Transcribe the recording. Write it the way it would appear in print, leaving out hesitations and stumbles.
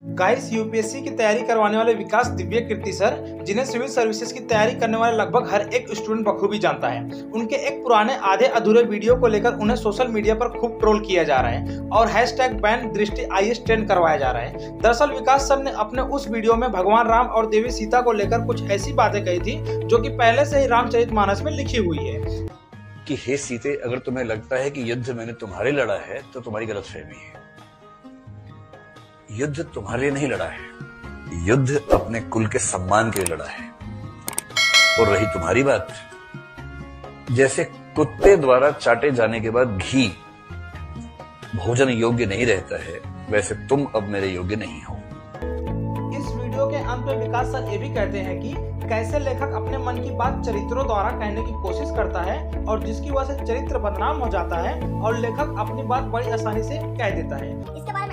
Guys, UPSC की तैयारी करवाने वाले विकास दिव्य कीर्ति सर, जिन्हें सिविल सर्विसेज की तैयारी करने वाले लगभग हर एक स्टूडेंट बखूबी जानता है, उनके एक पुराने आधे अधूरे वीडियो को लेकर उन्हें सोशल मीडिया पर खूब ट्रोल किया जा रहा है और #बैन दृष्टि IAS ट्रेंड करवाया जा रहा है। दरअसल विकास सर ने अपने उस वीडियो में भगवान राम और देवी सीता को लेकर कुछ ऐसी बातें कही थी जो कि पहले से ही रामचरितमानस में लिखी हुई है कि हे सीते, अगर तुम्हें लगता है कि युद्ध मैंने तुम्हारे लड़ा है तो तुम्हारी गलतफहमी है। युद्ध तुम्हारे लिए नहीं लड़ा है, युद्ध अपने कुल के सम्मान के लिए लड़ा है। और रही तुम्हारी बात, जैसे कुत्ते द्वारा चाटे जाने के बाद घी भोजन योग्य नहीं रहता है, वैसे तुम अब मेरे योग्य नहीं हो। इस वीडियो के अंत में विकास सर ये भी कहते हैं कि कैसे लेखक अपने मन की बात चरित्रों द्वारा कहने की कोशिश करता है और जिसकी वजह से चरित्र बदनाम हो जाता है और लेखक अपनी बात बड़ी आसानी से कह देता है। इसके बाद